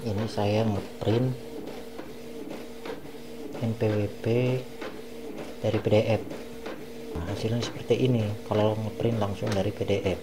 Ini saya ngeprint NPWP dari PDF. Nah, hasilnya seperti ini kalau ngeprint langsung dari PDF.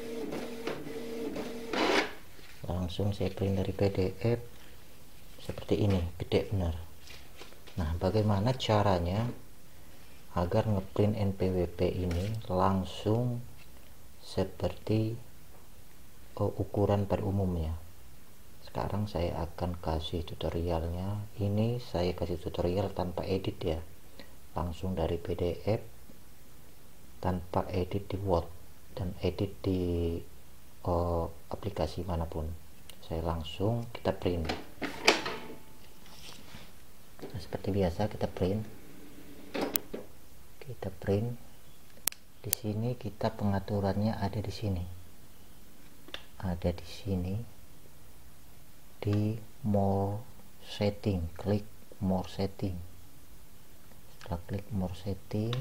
Langsung saya print dari PDF seperti ini, gede benar. Nah, bagaimana caranya agar ngeprint NPWP ini langsung seperti ukuran pada umumnya? Sekarang saya akan kasih tutorialnya. Ini saya kasih tutorial tanpa edit ya, langsung dari PDF tanpa edit di Word dan edit di aplikasi manapun. Saya langsung kita print. Nah, seperti biasa kita print di sini. Kita pengaturannya ada di sini, di more setting. Klik more setting. Setelah klik more setting,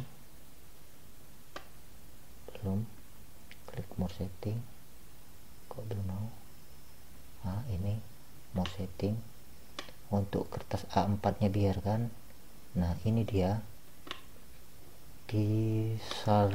klik more setting, kok belum mau. Nah, ini more setting. Untuk kertas A4 nya biarkan. Nah, ini dia di sal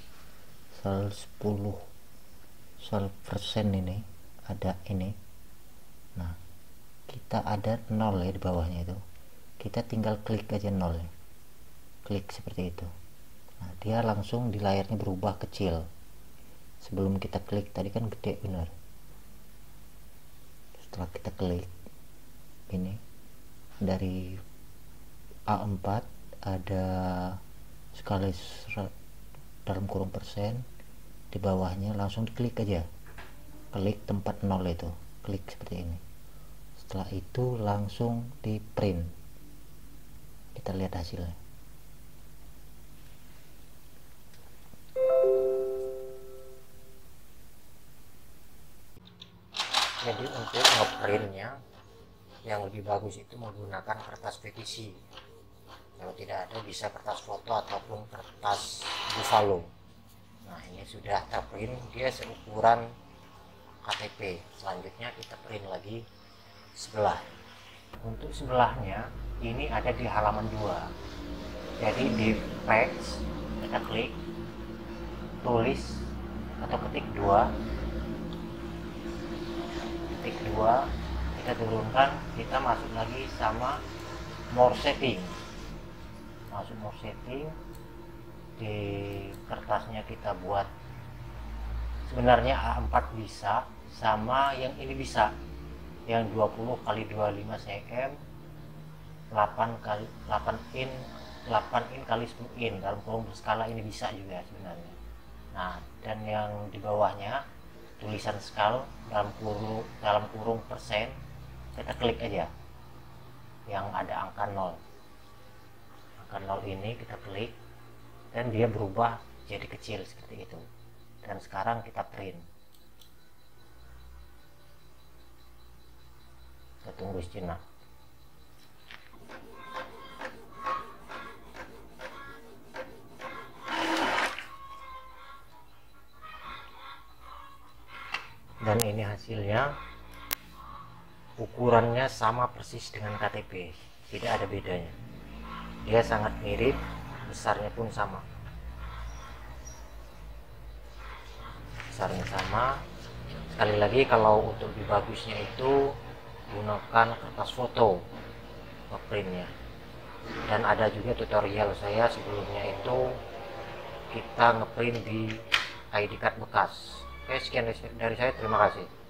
10% ini ada ini. Nah, kita ada 0 ya di bawahnya itu. Kita tinggal klik aja 0 ya. Klik seperti itu. Nah, dia langsung di layarnya berubah kecil. Sebelum kita klik tadi kan gede benar. Setelah kita klik ini, dari A4 ada skala dalam kurung persen, di bawahnya langsung diklik aja, klik tempat 0 itu, klik seperti ini. Setelah itu langsung di print. Kita lihat hasilnya. Jadi untuk ngeprintnya yang lebih bagus itu menggunakan kertas PVC. Kalau tidak ada bisa kertas foto ataupun kertas buffalo. Nah, ini sudah terprint, dia seukuran KTP. Selanjutnya kita print lagi sebelah. Untuk sebelahnya ini ada di halaman 2. Jadi di text kita klik, tulis atau ketik 2, kita turunkan, kita masuk lagi sama more setting. Masuk more setting, di kertasnya kita buat, sebenarnya A4 bisa, sama yang ini bisa, yang 20 x 25 cm 8 in kali 10 in dalam kurung berskala, ini bisa juga sebenarnya. Nah, dan yang di bawahnya tulisan skal dalam kurung persen, kita klik aja yang ada angka 0. Angka 0 ini kita klik dan dia berubah jadi kecil seperti itu. Dan sekarang kita print. Kita tunggu sejenak. Dan ini hasilnya, ukurannya sama persis dengan KTP, tidak ada bedanya. Dia sangat mirip, besarnya pun sama, sekali lagi. Kalau untuk lebih bagusnya itu gunakan kertas foto ngeprintnya, dan ada juga tutorial saya sebelumnya itu kita ngeprint di ID card bekas. Oke, sekian dari saya, terima kasih.